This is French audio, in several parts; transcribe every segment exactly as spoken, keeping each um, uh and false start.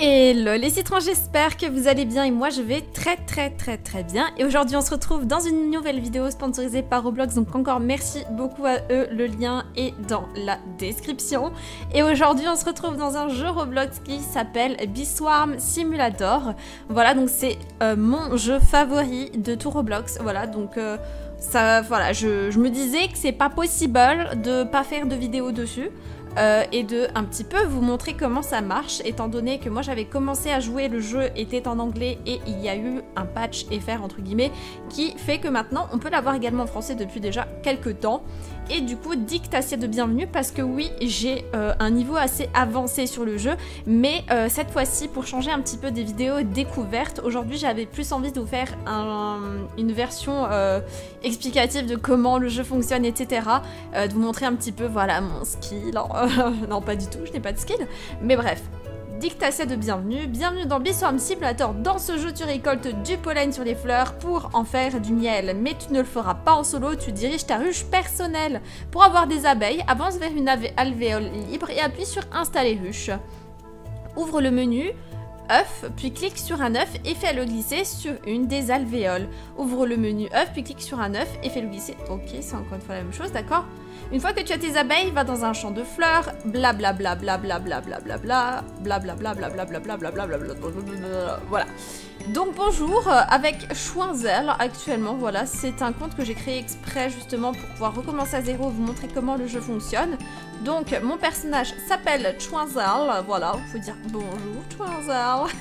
Hello les citrons, j'espère que vous allez bien et moi je vais très très très très bien. Et aujourd'hui on se retrouve dans une nouvelle vidéo sponsorisée par Roblox, donc encore merci beaucoup à eux, le lien est dans la description. Et aujourd'hui on se retrouve dans un jeu Roblox qui s'appelle Bee Swarm Simulator. Voilà, donc c'est euh, mon jeu favori de tout Roblox, voilà, donc... Euh, ça, voilà, je, je me disais que c'est pas possible de pas faire de vidéo dessus. Euh, et de un petit peu vous montrer comment ça marche, étant donné que moi j'avais commencé à jouer, le jeu était en anglais et il y a eu un patch F R entre guillemets qui fait que maintenant on peut l'avoir également en français depuis déjà quelques temps. Et du coup dicte assez de bienvenue parce que oui, j'ai euh, un niveau assez avancé sur le jeu, mais euh, cette fois-ci pour changer un petit peu des vidéos découvertes, aujourd'hui j'avais plus envie de vous faire un, une version euh, explicative de comment le jeu fonctionne, et cetera. Euh, de vous montrer un petit peu voilà mon skill. Non, pas du tout, je n'ai pas de skill. Mais bref, dictation de bienvenue. Bienvenue dans Bee Swarm Simulator. Dans ce jeu, tu récoltes du pollen sur les fleurs pour en faire du miel. Mais tu ne le feras pas en solo, tu diriges ta ruche personnelle. Pour avoir des abeilles, avance vers une alvéole libre et appuie sur Installer ruche. Ouvre le menu œuf, puis clique sur un œuf et fais-le glisser sur une des alvéoles. Ouvre le menu œuf, puis clique sur un œuf et fais-le glisser. Ok, c'est encore une fois la même chose, d'accord? Une fois que tu as tes abeilles, va dans un champ de fleurs, blablabla, blablabla, blablabla, blablabla, blablabla, blablabla, voilà. Donc bonjour, avec Schwanzel actuellement, voilà, c'est un compte que j'ai créé exprès justement pour pouvoir recommencer à zéro, vous montrer comment le jeu fonctionne. Donc mon personnage s'appelle Schwanzel, voilà, il faut dire bonjour Schwanzel.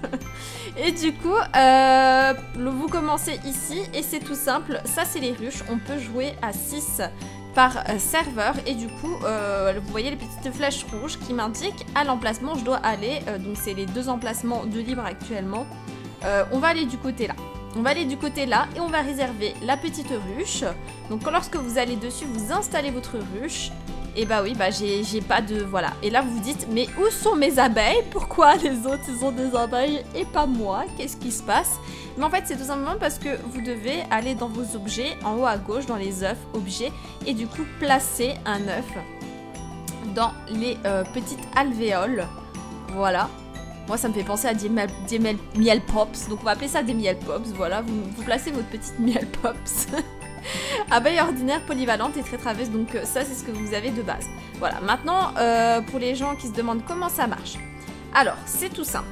Et du coup, euh, vous commencez ici et c'est tout simple, ça c'est les ruches, on peut jouer à six par euh, serveur et du coup euh, vous voyez les petites flèches rouges qui m'indiquent à l'emplacement je dois aller, euh, donc c'est les deux emplacements de libre actuellement. Euh, on va aller du côté là, on va aller du côté là et on va réserver la petite ruche. Donc lorsque vous allez dessus, vous installez votre ruche. Et bah oui, bah j'ai pas de... Voilà. Et là vous vous dites, mais où sont mes abeilles? Pourquoi les autres ils ont des abeilles et pas moi? Qu'est-ce qui se passe? Mais en fait c'est tout simplement parce que vous devez aller dans vos objets, en haut à gauche, dans les œufs, objets, et du coup placer un œuf dans les euh, petites alvéoles. Voilà. Moi ça me fait penser à des, des miel pops, donc on va appeler ça des miel pops, voilà, vous, vous placez votre petite miel pops. Abeille ordinaire, polyvalente et très traveuse, donc ça c'est ce que vous avez de base. Voilà, maintenant euh, pour les gens qui se demandent comment ça marche. Alors, c'est tout simple.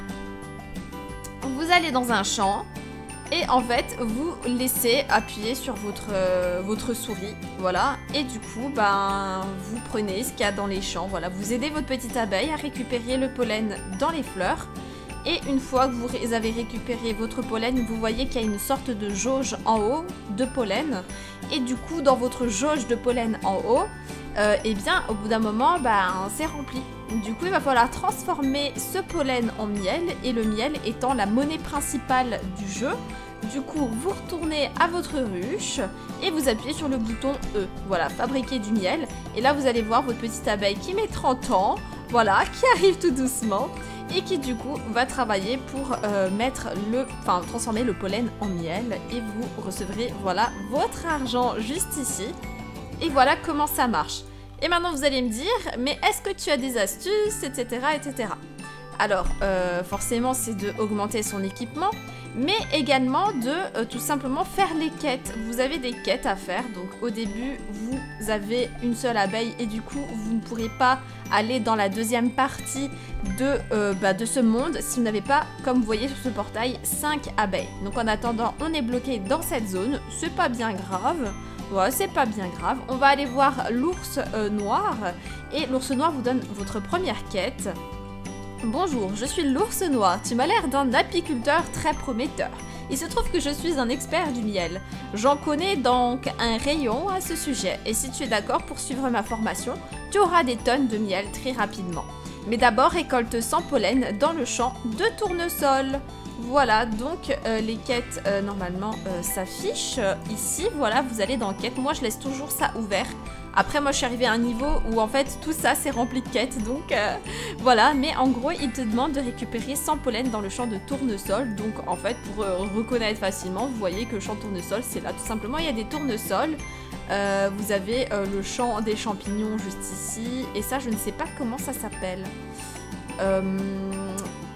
Vous allez dans un champ et en fait vous laissez appuyer sur votre, euh, votre souris, voilà, et du coup ben vous prenez ce qu'il y a dans les champs, voilà, vous aidez votre petite abeille à récupérer le pollen dans les fleurs. Et une fois que vous avez récupéré votre pollen, vous voyez qu'il y a une sorte de jauge en haut de pollen. Et du coup, dans votre jauge de pollen en haut, euh, eh bien, au bout d'un moment, ben, c'est rempli. Du coup, il va falloir transformer ce pollen en miel, et le miel étant la monnaie principale du jeu. Du coup, vous retournez à votre ruche et vous appuyez sur le bouton E. Voilà, fabriquer du miel. Et là, vous allez voir votre petite abeille qui met trente ans, voilà, qui arrive tout doucement. Et qui du coup va travailler pour euh, mettre le, enfin transformer le pollen en miel et vous recevrez voilà votre argent juste ici. Et voilà comment ça marche. Et maintenant vous allez me dire, mais est-ce que tu as des astuces, et cetera et cetera. Alors euh, forcément c'est de augmenter son équipement, mais également de euh, tout simplement faire les quêtes. Vous avez des quêtes à faire, donc au début vous avez une seule abeille et du coup vous ne pourrez pas aller dans la deuxième partie de, euh, bah, de ce monde si vous n'avez pas, comme vous voyez sur ce portail, cinq abeilles. Donc en attendant on est bloqué dans cette zone, c'est pas bien grave. Ouais, c'est pas bien grave. On va aller voir l'ours euh, noir et l'ours noir vous donne votre première quête. Bonjour, je suis l'ours noir, tu m'as l'air d'un apiculteur très prometteur. Il se trouve que je suis un expert du miel. J'en connais donc un rayon à ce sujet, et si tu es d'accord pour suivre ma formation, tu auras des tonnes de miel très rapidement. Mais d'abord récolte cent pollen dans le champ de tournesol. Voilà, donc euh, les quêtes euh, normalement euh, s'affichent euh, ici, voilà, vous allez dans quête. Moi je laisse toujours ça ouvert. Après moi je suis arrivée à un niveau où en fait tout ça c'est rempli de quêtes, donc euh, voilà. Mais en gros il te demande de récupérer cent pollen dans le champ de tournesol. Donc en fait pour euh, reconnaître facilement, vous voyez que le champ de tournesol c'est là tout simplement, il y a des tournesols. Euh, vous avez euh, le champ des champignons juste ici. Et ça je ne sais pas comment ça s'appelle. Euh...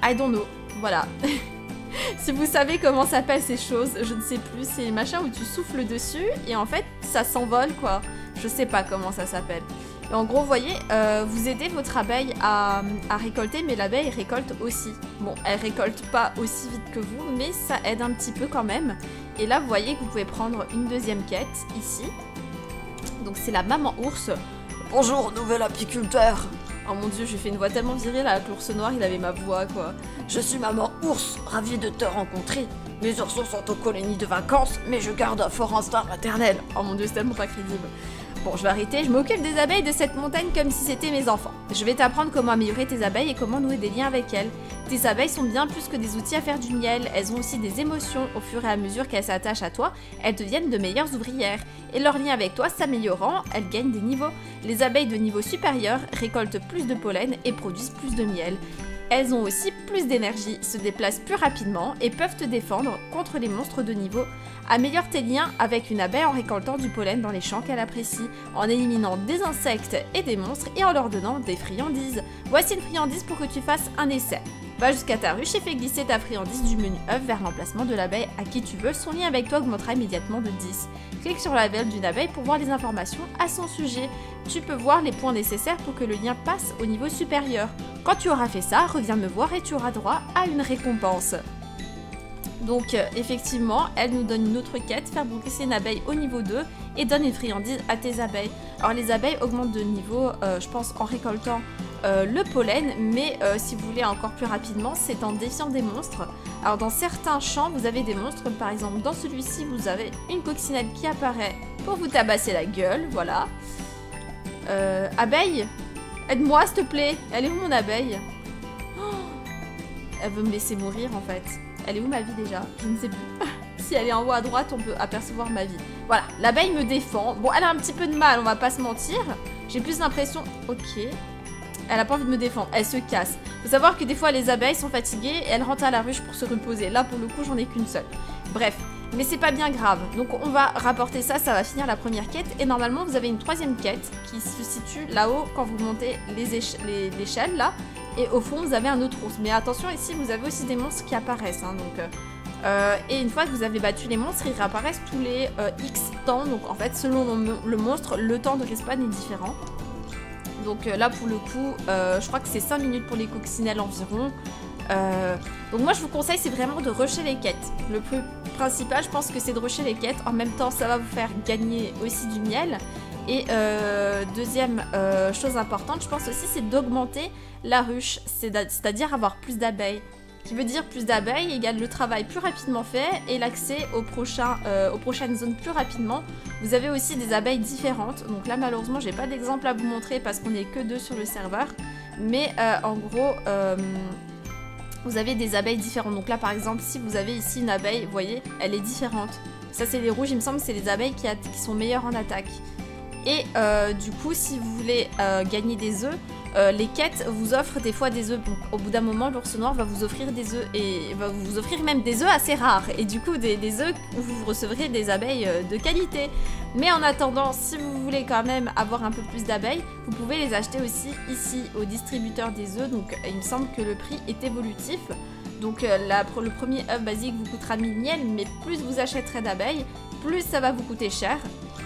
I don't know. Voilà. Si vous savez comment s'appellent ces choses, je ne sais plus. C'est les machins où tu souffles dessus et en fait, ça s'envole, quoi. Je sais pas comment ça s'appelle. Et en gros, vous voyez, euh, vous aidez votre abeille à, à récolter, mais l'abeille récolte aussi. Bon, elle récolte pas aussi vite que vous, mais ça aide un petit peu quand même. Et là, vous voyez que vous pouvez prendre une deuxième quête, ici. Donc c'est la maman ours. Bonjour, nouvel apiculteur. Oh mon dieu, j'ai fait une voix tellement virile avec l'ours noir, il avait ma voix, quoi. Je suis maman ours, ravie de te rencontrer. Mes oursons sont aux colonies de vacances, mais je garde un fort instinct maternel. Oh mon dieu, c'est tellement pas crédible. Bon, je vais arrêter, je m'occupe des abeilles de cette montagne comme si c'était mes enfants. Je vais t'apprendre comment améliorer tes abeilles et comment nouer des liens avec elles. Tes abeilles sont bien plus que des outils à faire du miel, elles ont aussi des émotions. Au fur et à mesure qu'elles s'attachent à toi, elles deviennent de meilleures ouvrières. Et leur lien avec toi s'améliorant, elles gagnent des niveaux. Les abeilles de niveau supérieur récoltent plus de pollen et produisent plus de miel. Elles ont aussi plus d'énergie, se déplacent plus rapidement et peuvent te défendre contre les monstres de niveau. Améliore tes liens avec une abeille en récoltant du pollen dans les champs qu'elle apprécie, en éliminant des insectes et des monstres et en leur donnant des friandises. Voici une friandise pour que tu fasses un essai. Va jusqu'à ta ruche et fais glisser ta friandise du menu œuf vers l'emplacement de l'abeille à qui tu veux. Son lien avec toi augmentera immédiatement de dix. Clique sur la belle d'une abeille pour voir les informations à son sujet. Tu peux voir les points nécessaires pour que le lien passe au niveau supérieur. Quand tu auras fait ça, reviens me voir et tu auras droit à une récompense. Donc euh, effectivement, elle nous donne une autre quête, faire glisser une abeille au niveau deux et donne une friandise à tes abeilles. Alors les abeilles augmentent de niveau, euh, je pense, en récoltant euh, le pollen, mais euh, si vous voulez encore plus rapidement, c'est en défiant des monstres. Alors dans certains champs, vous avez des monstres, par exemple dans celui-ci, vous avez une coccinelle qui apparaît pour vous tabasser la gueule, voilà. Euh, abeille, aide-moi s'il te plaît, elle est où mon abeille? Oh, elle veut me laisser mourir en fait. Elle est où ma vie déjà? Je ne sais plus. Si elle est en haut à droite, on peut apercevoir ma vie. Voilà, l'abeille me défend. Bon, elle a un petit peu de mal, on va pas se mentir. J'ai plus l'impression... Ok. Elle a pas envie de me défendre, elle se casse. Faut savoir que des fois, les abeilles sont fatiguées et elles rentrent à la ruche pour se reposer. Là, pour le coup, j'en ai qu'une seule. Bref, mais c'est pas bien grave. Donc, on va rapporter ça, ça va finir la première quête. Et normalement, vous avez une troisième quête qui se situe là-haut quand vous montez l'échelle, là. Et au fond, vous avez un autre ours. Mais attention, ici, vous avez aussi des monstres qui apparaissent. Hein, donc, euh, euh, et une fois que vous avez battu les monstres, ils réapparaissent tous les euh, X temps. Donc, en fait, selon le, le monstre, le temps de respawn est différent. Donc euh, là, pour le coup, euh, je crois que c'est cinq minutes pour les coccinelles environ. Euh, donc moi, je vous conseille, c'est vraiment de rusher les quêtes. Le plus principal, je pense que c'est de rusher les quêtes. En même temps, ça va vous faire gagner aussi du miel. Et euh, deuxième euh, chose importante, je pense aussi, c'est d'augmenter la ruche, c'est-à-dire avoir plus d'abeilles. Qui veut dire plus d'abeilles égale le travail plus rapidement fait et l'accès aux, prochains, euh, aux prochaines zones plus rapidement. Vous avez aussi des abeilles différentes. Donc là, malheureusement, j'ai pas d'exemple à vous montrer parce qu'on n'est que deux sur le serveur. Mais euh, en gros, euh, vous avez des abeilles différentes. Donc là, par exemple, si vous avez ici une abeille, vous voyez, elle est différente. Ça, c'est les rouges, il me semble que c'est les abeilles qui, qui sont meilleures en attaque. Et euh, du coup, si vous voulez euh, gagner des œufs, euh, les quêtes vous offrent des fois des œufs. Donc, au bout d'un moment, l'ours noir va vous offrir des œufs et va vous offrir même des œufs assez rares. Et du coup, des, des œufs où vous recevrez des abeilles de qualité. Mais en attendant, si vous voulez quand même avoir un peu plus d'abeilles, vous pouvez les acheter aussi ici au distributeur des œufs. Donc, il me semble que le prix est évolutif. Donc, euh, la, le premier œuf basique vous coûtera mille miel, mais plus vous achèterez d'abeilles, plus ça va vous coûter cher.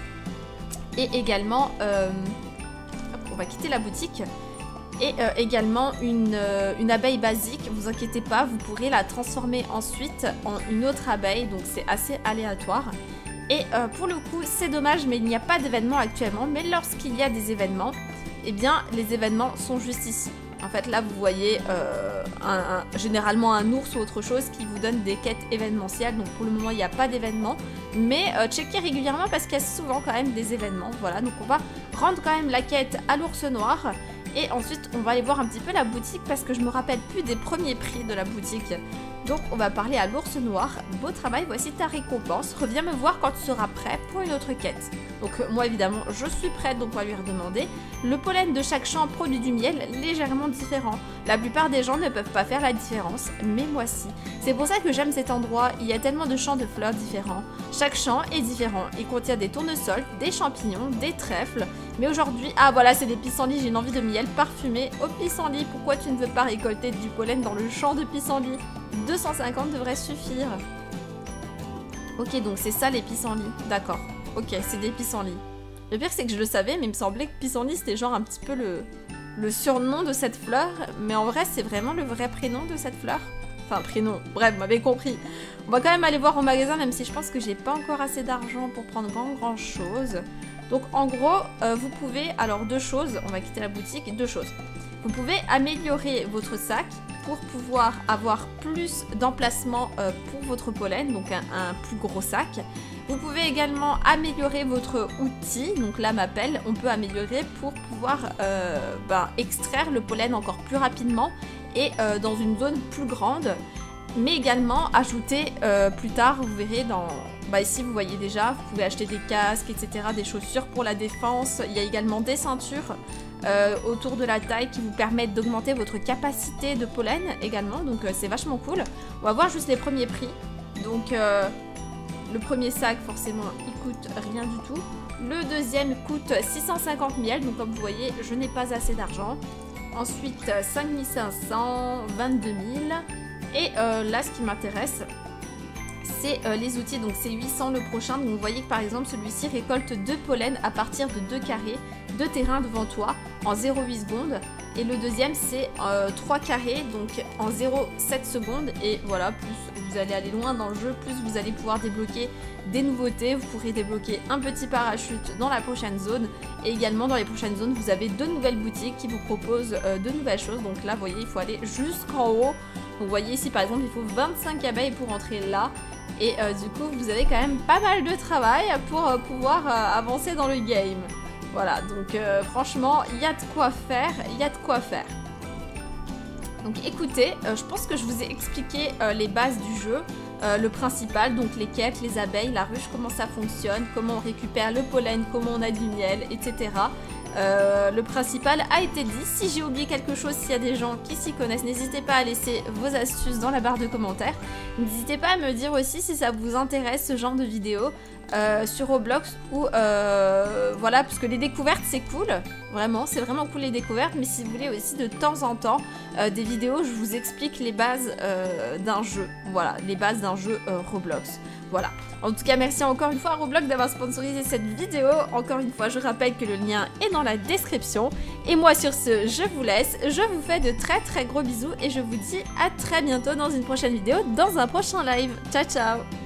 Et également, euh, hop, on va quitter la boutique. Et euh, également une, euh, une abeille basique, vous inquiétez pas, vous pourrez la transformer ensuite en une autre abeille, donc c'est assez aléatoire. Et euh, pour le coup, c'est dommage, mais il n'y a pas d'événement actuellement. Mais lorsqu'il y a des événements, eh bien, les événements sont juste ici. En fait, là, vous voyez euh, un, un, généralement un ours ou autre chose qui vous donne des quêtes événementielles. Donc, pour le moment, il n'y a pas d'événement. Mais euh, checkez régulièrement parce qu'il y a souvent quand même des événements. Voilà, donc on va rendre quand même la quête à l'ours noir. Et ensuite, on va aller voir un petit peu la boutique parce que je me rappelle plus des premiers prix de la boutique. Donc on va parler à l'ours noir. Beau travail, voici ta récompense. Reviens me voir quand tu seras prêt pour une autre quête. Donc euh, moi évidemment je suis prête, donc on va lui redemander. Le pollen de chaque champ produit du miel légèrement différent. La plupart des gens ne peuvent pas faire la différence, mais moi si. C'est pour ça que j'aime cet endroit, il y a tellement de champs de fleurs différents. Chaque champ est différent, il contient des tournesols, des champignons, des trèfles. Mais aujourd'hui, ah voilà c'est des pissenlits, j'ai une envie de miel parfumé au pissenlit. Pourquoi tu ne veux pas récolter du pollen dans le champ de pissenlit? deux cent cinquante devrait suffire. Ok, donc c'est ça les pissenlits, d'accord. Ok, c'est des pissenlits. Le pire c'est que je le savais, mais il me semblait que pissenlit c'était genre un petit peu le, le surnom de cette fleur. Mais en vrai c'est vraiment le vrai prénom de cette fleur. Enfin prénom, bref, vous m'avez compris. On va quand même aller voir au magasin, même si je pense que j'ai pas encore assez d'argent pour prendre grand grand chose. Donc en gros, euh, vous pouvez, alors deux choses, on va quitter la boutique, deux choses. Vous pouvez améliorer votre sac pour pouvoir avoir plus d'emplacement euh, pour votre pollen, donc un, un plus gros sac. Vous pouvez également améliorer votre outil, donc là ma pelle, on peut améliorer pour pouvoir euh, ben, extraire le pollen encore plus rapidement et euh, dans une zone plus grande. Mais également ajouter euh, plus tard, vous verrez dans... Bah ici vous voyez déjà, vous pouvez acheter des casques, et cetera, des chaussures pour la défense. Il y a également des ceintures euh, autour de la taille qui vous permettent d'augmenter votre capacité de pollen également. Donc euh, c'est vachement cool. On va voir juste les premiers prix. Donc euh, le premier sac forcément il coûte rien du tout. Le deuxième coûte six cent cinquante miel, donc comme vous voyez je n'ai pas assez d'argent. Ensuite cinq mille cinq cents, vingt-deux mille. Et euh, là ce qui m'intéresse c'est euh, les outils, donc c'est huit cents le prochain. Donc vous voyez que par exemple celui-ci récolte deux pollens à partir de deux carrés de terrain devant toi en zéro virgule huit secondes. Et le deuxième c'est euh, trois carrés donc en zéro virgule sept secondes. Et voilà, plus vous allez aller loin dans le jeu, plus vous allez pouvoir débloquer des nouveautés. Vous pourrez débloquer un petit parachute dans la prochaine zone. Et également dans les prochaines zones vous avez deux nouvelles boutiques qui vous proposent euh, de nouvelles choses. Donc là vous voyez il faut aller jusqu'en haut. Donc vous voyez ici par exemple il faut vingt-cinq abeilles pour entrer là. Et euh, du coup vous avez quand même pas mal de travail pour euh, pouvoir euh, avancer dans le game. Voilà, donc euh, franchement il y a de quoi faire, il y a de quoi faire. Donc écoutez, euh, je pense que je vous ai expliqué euh, les bases du jeu. Euh, le principal, donc les quêtes, les abeilles, la ruche, comment ça fonctionne, comment on récupère le pollen, comment on a du miel, et cetera. Euh, le principal a été dit. Si j'ai oublié quelque chose, s'il y a des gens qui s'y connaissent, n'hésitez pas à laisser vos astuces dans la barre de commentaires. N'hésitez pas à me dire aussi si ça vous intéresse ce genre de vidéo euh, sur Roblox ou euh, voilà, parce que les découvertes c'est cool, vraiment, c'est vraiment cool les découvertes, mais si vous voulez aussi de temps en temps euh, des vidéos, je vous explique les bases euh, d'un jeu, voilà, les bases d'un jeu euh, Roblox. Voilà. En tout cas, merci encore une fois à Roblox d'avoir sponsorisé cette vidéo. Encore une fois, je rappelle que le lien est dans la description. Et moi, sur ce, je vous laisse. Je vous fais de très très gros bisous et je vous dis à très bientôt dans une prochaine vidéo, dans un prochain live. Ciao, ciao!